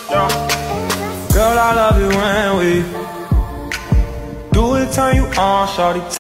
Girl, I love it when we do it, turn you on, shawty.